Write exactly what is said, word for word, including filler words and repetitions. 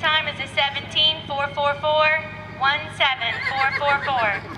time is a seventeen four four four, one seven four four four.